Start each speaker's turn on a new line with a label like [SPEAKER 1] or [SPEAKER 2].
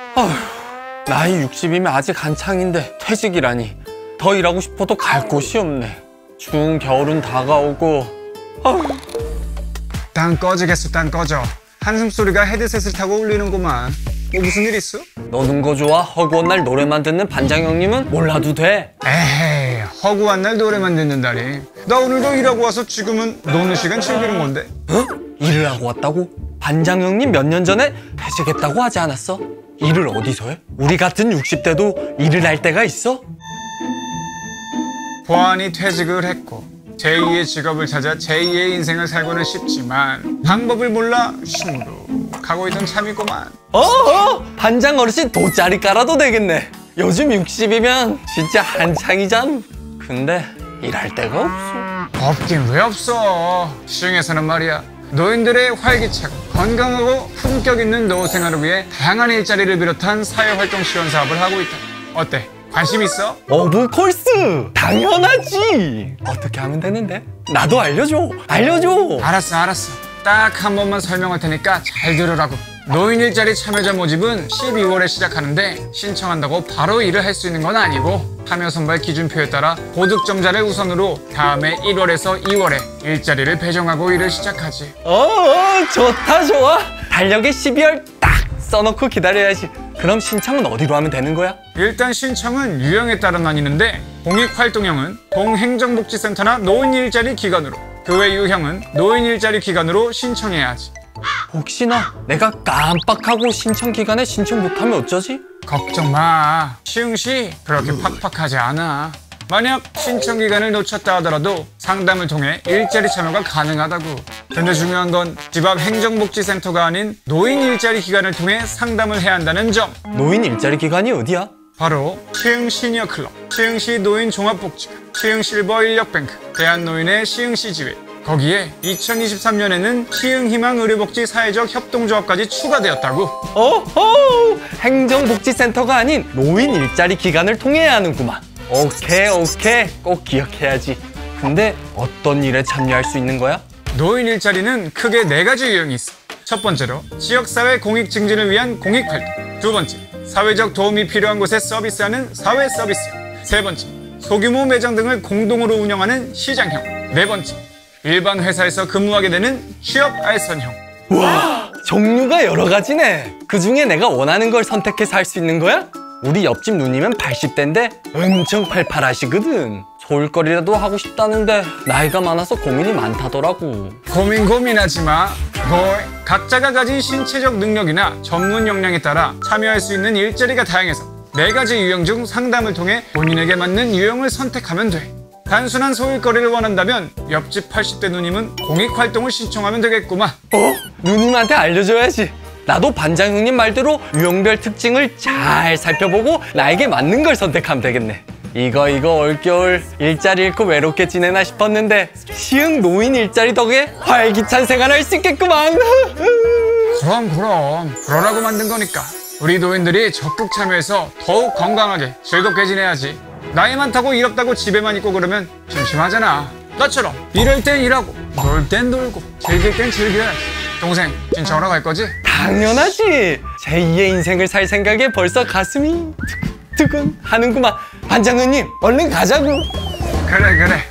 [SPEAKER 1] 아휴, 나이 60이면 아직 한창인데 퇴직이라니. 더 일하고 싶어도 갈 곳이 없네. 추운 겨울은 다가오고. 아휴.
[SPEAKER 2] 딴 꺼지겠어, 딴 꺼져. 한숨 소리가 헤드셋을 타고 울리는구만. 뭐 무슨 일 있어?
[SPEAKER 1] 노는 거 좋아? 허구한 날 노래만 듣는 반장 형님은 몰라도 돼.
[SPEAKER 2] 에이, 허구한 날 노래만 듣는다니. 나 오늘도 일하고 와서 지금은 노는 시간 즐기는 건데.
[SPEAKER 1] 어? 일을 하고 왔다고? 반장 형님 몇 년 전에 퇴직했다고 하지 않았어? 일을 어디서 해? 우리 같은 60대도 일을 할 때가 있어?
[SPEAKER 2] 보안이 퇴직을 했고 제2의 직업을 찾아 제2의 인생을 살고는 싶지만 방법을 몰라 시무룩하고 있던 참이구만.
[SPEAKER 1] 반장 어르신 돗자리 깔아도 되겠네. 요즘 60이면 진짜 한창이잖. 근데 일할 데가 없어.
[SPEAKER 2] 없긴 왜 없어. 시흥에서는 말이야, 노인들의 활기차고 건강하고 품격 있는 노후 생활을 위해 다양한 일자리를 비롯한 사회활동 지원 사업을 하고 있다. 어때? 관심 있어?
[SPEAKER 1] 오브콜스! 당연하지! 어떻게 하면 되는데? 나도 알려줘! 알려줘!
[SPEAKER 2] 알았어. 딱 한 번만 설명할 테니까 잘 들으라고. 노인 일자리 참여자 모집은 12월에 시작하는데 신청한다고 바로 일을 할 수 있는 건 아니고 참여 선발 기준표에 따라 고득점자를 우선으로 다음에 1월에서 2월에 일자리를 배정하고 일을 시작하지.
[SPEAKER 1] 좋다 좋아! 달력에 12월 딱 써놓고 기다려야지. 그럼 신청은 어디로 하면 되는 거야?
[SPEAKER 2] 일단 신청은 유형에 따라 나뉘는데 공익활동형은 동행정복지센터나 노인일자리 기관으로, 그 외 유형은 노인일자리 기관으로 신청해야 하지.
[SPEAKER 1] 혹시나 내가 깜빡하고 신청 기간에 신청 못하면 어쩌지?
[SPEAKER 2] 걱정 마. 시흥시 그렇게 팍팍하지 않아. 만약 신청 기간을 놓쳤다 하더라도 상담을 통해 일자리 참여가 가능하다고. 근데 중요한 건 집 앞 행정복지센터가 아닌 노인 일자리 기관을 통해 상담을 해야 한다는 점.
[SPEAKER 1] 노인 일자리 기관이 어디야?
[SPEAKER 2] 바로 시흥 시니어클럽, 시흥시 노인종합복지관, 시흥 실버 인력뱅크, 대한노인의 시흥시 지회. 거기에 2023년에는 시흥희망의료복지 사회적 협동조합까지 추가되었다고.
[SPEAKER 1] 행정복지센터가 아닌 노인 일자리 기관을 통해야 하는구만. 오케이 꼭 기억해야지. 근데 어떤 일에 참여할 수 있는 거야?
[SPEAKER 2] 노인 일자리는 크게 4가지 유형이 있어. 첫 번째로 지역사회 공익 증진을 위한 공익활동. 두 번째, 사회적 도움이 필요한 곳에 서비스하는 사회 서비스. 세 번째, 소규모 매장 등을 공동으로 운영하는 시장형. 네 번째, 일반 회사에서 근무하게 되는 취업 알선형.
[SPEAKER 1] 와, 종류가 여러 가지네. 그중에 내가 원하는 걸 선택해서 할 수 있는 거야? 우리 옆집 누님은 80대인데 엄청 팔팔하시거든. 소일거리라도 하고 싶다는데 나이가 많아서 고민이 많다더라고.
[SPEAKER 2] 고민하지 마. 각자가 가진 신체적 능력이나 전문 역량에 따라 참여할 수 있는 일자리가 다양해서 4가지 유형 중 상담을 통해 본인에게 맞는 유형을 선택하면 돼. 단순한 소일거리를 원한다면 옆집 80대 누님은 공익활동을 신청하면 되겠구만.
[SPEAKER 1] 누님한테 알려줘야지. 나도 반장 형님 말대로 유형별 특징을 잘 살펴보고 나에게 맞는 걸 선택하면 되겠네. 이거 올겨울 일자리 잃고 외롭게 지내나 싶었는데 시흥 노인 일자리 덕에 활기찬 생활할 수 있겠구만.
[SPEAKER 2] 그럼 그러라고 만든 거니까 우리 노인들이 적극 참여해서 더욱 건강하게 즐겁게 지내야지. 나이 많다고 일 없다고 집에만 있고 그러면 심심하잖아. 나처럼 이럴 땐 일하고 놀 땐 놀고 즐길 땐 즐겨야지. 동생, 신청하러 갈 거지?
[SPEAKER 1] 당연하지. 제2의 인생을 살 생각에 벌써 가슴이 두근 하는구만. 반장 누님, 얼른 가자고.
[SPEAKER 2] 그래.